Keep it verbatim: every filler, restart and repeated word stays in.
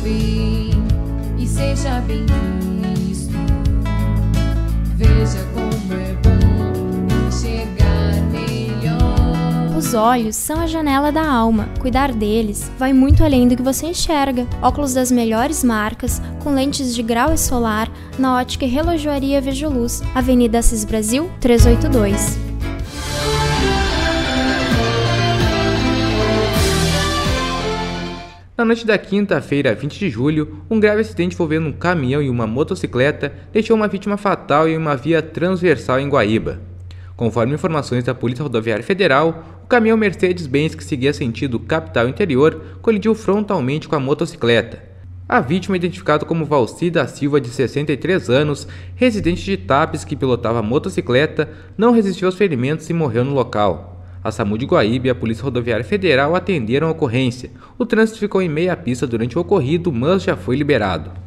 vem e seja bem visto. Veja como é bom enxergar melhor. Os olhos são a janela da alma. Cuidar deles vai muito além do que você enxerga. Óculos das melhores marcas, com lentes de grau e solar, na Ótica e Relojoaria Vejo Luz, Avenida Assis Brasil, trezentos e oitenta e dois. Na noite da quinta-feira, vinte de julho, um grave acidente envolvendo um caminhão e uma motocicleta deixou uma vítima fatal em uma via transversal em Guaíba. Conforme informações da Polícia Rodoviária Federal, o caminhão Mercedes-Benz que seguia sentido capital interior colidiu frontalmente com a motocicleta. A vítima, identificada como Valci da Silva, de sessenta e três anos, residente de Tapes, que pilotava a motocicleta, não resistiu aos ferimentos e morreu no local. A SAMU de Guaíba e a Polícia Rodoviária Federal atenderam a ocorrência. O trânsito ficou em meia pista durante o ocorrido, mas já foi liberado.